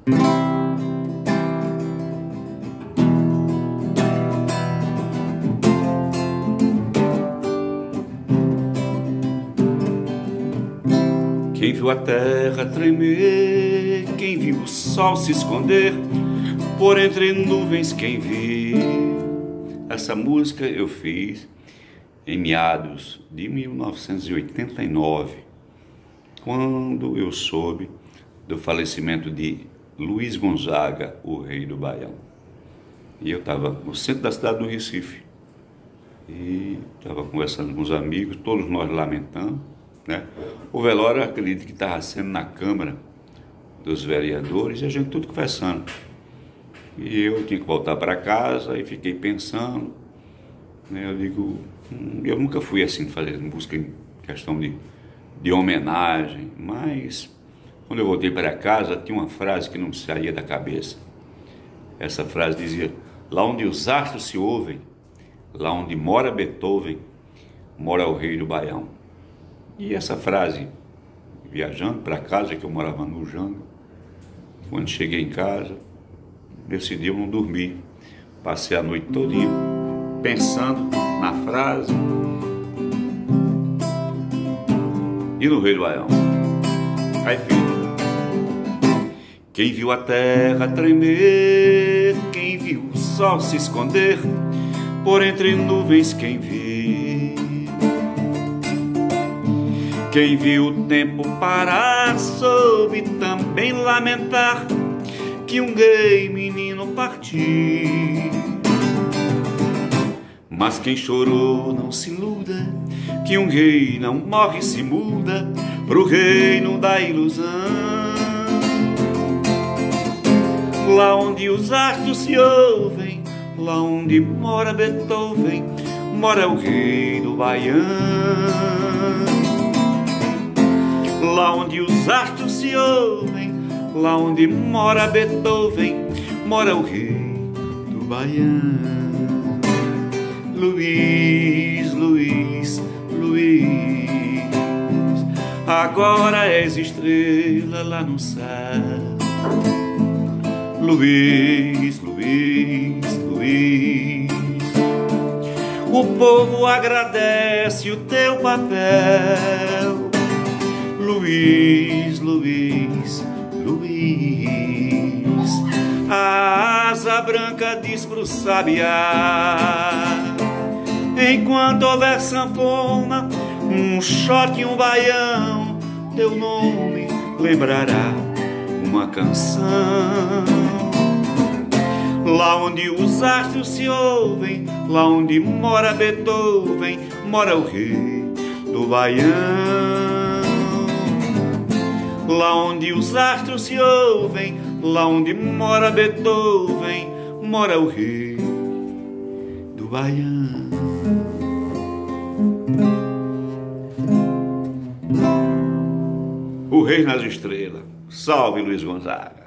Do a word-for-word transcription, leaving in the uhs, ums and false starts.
Quem viu a terra tremer, quem viu o sol se esconder por entre nuvens, quem viu. Essa música eu fiz em meados de mil novecentos e oitenta e nove, quando eu soube do falecimento de Luiz Gonzaga, o rei do Baião. E eu estava no centro da cidade do Recife e estava conversando com os amigos, todos nós lamentando, né? O velório, acredito que estava sendo na Câmara dos Vereadores e a gente tudo conversando. E eu tinha que voltar para casa e fiquei pensando, né? Eu digo, hum, eu nunca fui assim fazer música em questão de, de homenagem, mas quando eu voltei para casa tinha uma frase que não me saía da cabeça. Essa frase dizia: lá onde os astros se ouvem, lá onde mora Beethoven, mora o rei do Baião. E essa frase, viajando para casa, que eu morava no Janga, quando cheguei em casa, decidi eu não dormir. Passei a noite todinha pensando na frase e no rei do Baião. Aí filho, quem viu a terra tremer, quem viu o sol se esconder por entre nuvens, quem viu. Quem viu o tempo parar soube também lamentar que um gay menino partiu. Mas quem chorou não se iluda, que um rei não morre, se muda pro reino da ilusão. Lá onde os astros se ouvem, lá onde mora Beethoven, mora o rei do Baião. Lá onde os astros se ouvem, lá onde mora Beethoven, mora o rei do Baião. Luiz, Luiz, Luiz, agora és estrela lá no céu. Luiz, Luiz, Luiz, o povo agradece o teu papel. Luiz, Luiz, Luiz, a asa branca diz pro sabiá: enquanto houver sanfona, um shot e um baião, teu nome lembrará uma canção. Lá onde os astros se ouvem, lá onde mora Beethoven, mora o rei do Baião. Lá onde os astros se ouvem, lá onde mora Beethoven, mora o rei do Baião. O rei nas estrelas. Salve Luiz Gonzaga.